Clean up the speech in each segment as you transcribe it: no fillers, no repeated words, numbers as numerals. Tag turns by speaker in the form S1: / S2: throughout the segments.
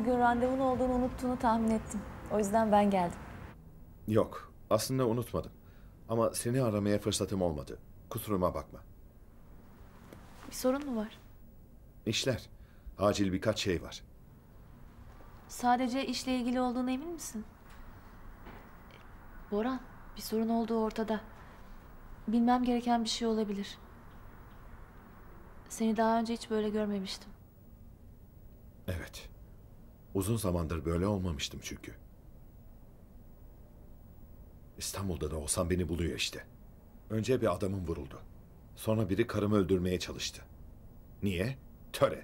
S1: Bugün randevun olduğunu unuttuğunu tahmin ettim. O yüzden ben geldim.
S2: Yok, aslında unutmadım. Ama seni aramaya fırsatım olmadı. Kusuruma bakma.
S1: Bir sorun mu var?
S2: İşler. Acil birkaç şey var.
S1: Sadece işle ilgili olduğuna emin misin? Boran, bir sorun olduğu ortada. Bilmem gereken bir şey olabilir. Seni daha önce hiç böyle görmemiştim.
S2: Evet. Uzun zamandır böyle olmamıştım çünkü. İstanbul'da da olsam beni buluyor işte. Önce bir adamım vuruldu. Sonra biri karımı öldürmeye çalıştı. Niye? Töre.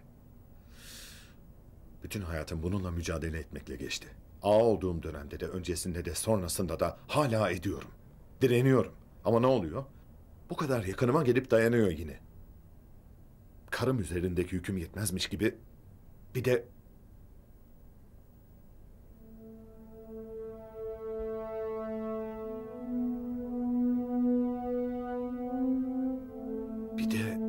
S2: Bütün hayatım bununla mücadele etmekle geçti. Ağa olduğum dönemde de öncesinde de sonrasında da hala ediyorum. Direniyorum. Ama ne oluyor? Bu kadar yakınıma gelip dayanıyor yine. Karım üzerindeki yüküm yetmezmiş gibi bir de bir de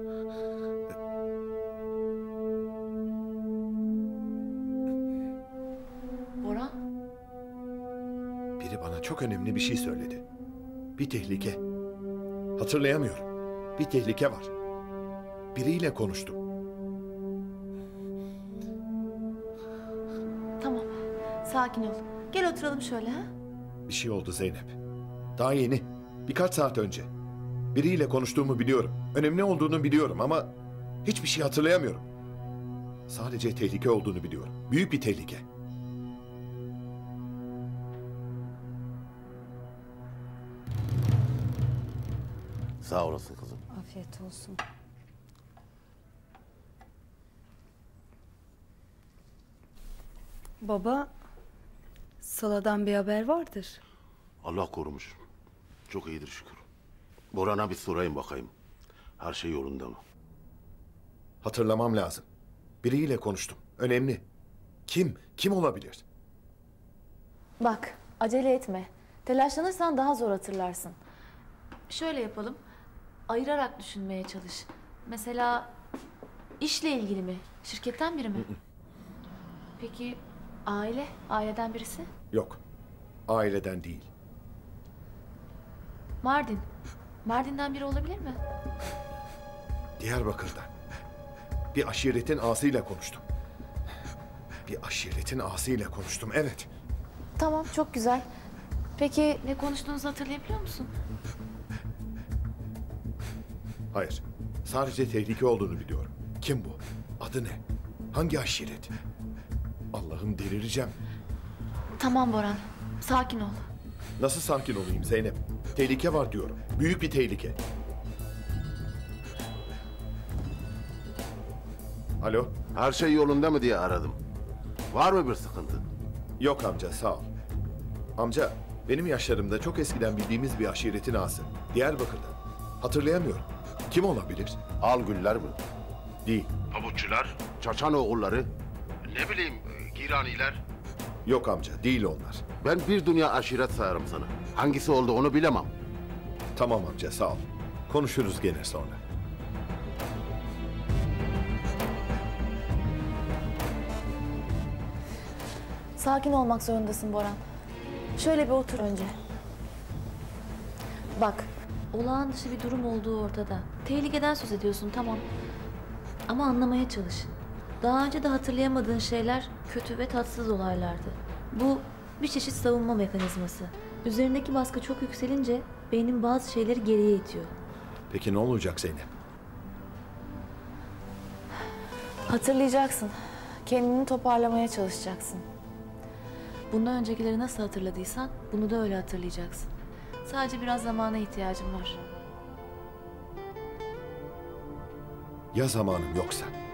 S1: Boran,
S2: biri bana çok önemli bir şey söyledi. Bir tehlike. Hatırlayamıyorum. Bir tehlike var. Biriyle konuştum.
S1: tamam. Sakin ol. Gel oturalım şöyle ha.
S2: Bir şey oldu Zeynep. Daha yeni. Birkaç saat önce. Biriyle konuştuğumu biliyorum. Önemli olduğunu biliyorum ama hiçbir şey hatırlayamıyorum. Sadece tehlike olduğunu biliyorum. Büyük bir tehlike.
S3: Sağ olasın kızım.
S4: Afiyet olsun. Baba, Sıla'dan bir haber vardır.
S3: Allah korumuş. Çok iyidir şükür. Boran'a bir sorayım bakayım. Her şey yolunda mı?
S2: Hatırlamam lazım. Biriyle konuştum. Önemli. Kim? Kim olabilir?
S1: Bak, acele etme. Telaşlanırsan daha zor hatırlarsın. Şöyle yapalım. Ayırarak düşünmeye çalış. Mesela işle ilgili mi? Şirketten biri mi? Peki aile? Aileden birisi?
S2: Yok. Aileden değil.
S1: Mardin. Mardin'den biri olabilir mi?
S2: Diyarbakır'dan. Bir aşiretin ağasıyla konuştum. Bir aşiretin ağasıyla konuştum, evet.
S1: Tamam, çok güzel. Peki ne konuştuğunuzu hatırlayabiliyor musun?
S2: Hayır. Sadece tehlike olduğunu biliyorum. Kim bu? Adı ne? Hangi aşiret? Allah'ım delireceğim.
S1: Tamam Boran, sakin ol.
S2: Nasıl sakin olayım Zeynep? Tehlike var diyorum. Büyük bir tehlike. Alo?
S3: Her şey yolunda mı diye aradım. Var mı bir sıkıntı?
S2: Yok amca, sağ ol. Amca, benim yaşlarımda çok eskiden bildiğimiz bir aşiretin ağası. Diyarbakır'da. Hatırlayamıyorum. Kim olabilir?
S3: Al güller mi?
S2: Değil.
S3: Pabuççular, Çaçan oğulları, ne bileyim Giraniler.
S2: Yok amca, değil onlar.
S3: Ben bir dünya aşiret sayarım sana. Hangisi oldu onu bilemem.
S2: Tamam amca, sağ ol. Konuşuruz gene sonra.
S1: Sakin olmak zorundasın Boran. Şöyle bir otur önce. Bak, olağan dışı bir durum olduğu ortada. Tehlikeden söz ediyorsun, tamam. Ama anlamaya çalış. Daha önce de hatırlayamadığın şeyler kötü ve tatsız olaylardı. Bu bir çeşit savunma mekanizması. Üzerindeki baskı çok yükselince beynin bazı şeyleri geriye itiyor.
S2: Peki ne olacak Zeynep?
S1: Hatırlayacaksın. Kendini toparlamaya çalışacaksın. Bundan öncekileri nasıl hatırladıysan bunu da öyle hatırlayacaksın. Sadece biraz zamana ihtiyacım var.
S2: Ya zamanım yoksa?